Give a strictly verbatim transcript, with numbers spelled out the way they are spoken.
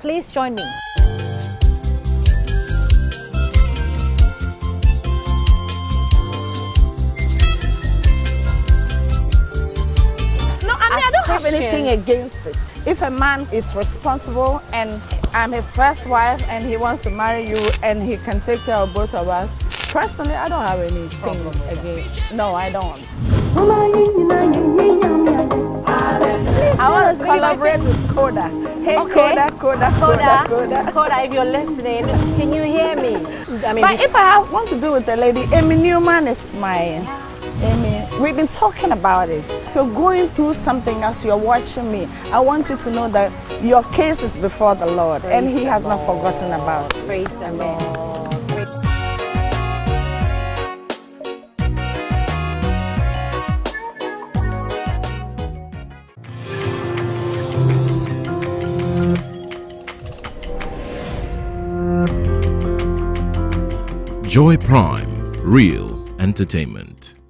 Please join me. I mean, I don't have anything against it. If a man is responsible and I'm his first wife and he wants to marry you and he can take care of both of us, personally, I don't have anything against. No, I don't. Please, I want to collaborate with Koda. Hey, okay. Koda, Koda, Koda, Koda. Koda, if you're listening, can you hear me? I mean, but if I have, want to do with a lady, Amy Newman is my... Amy, we've been talking about it. If you're going through something as you're watching me, I want you to know that your case is before the Lord. Praise and He has Lord. Not forgotten about it. Praise the Lord. Joy Prime, real entertainment.